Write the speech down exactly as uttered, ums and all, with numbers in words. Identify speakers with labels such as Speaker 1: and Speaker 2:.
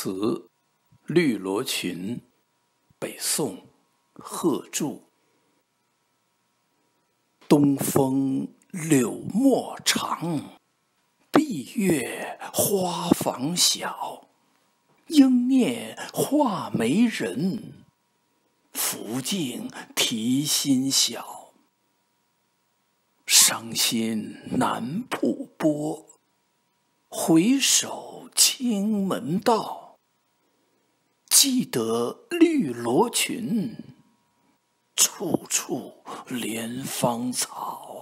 Speaker 1: 词绿罗裙，北宋，贺铸。东风柳陌长，闭月花房小。应念画眉人，拂径啼心晓。伤心南浦波，回首青门道。记得绿罗裙，处处怜芳草。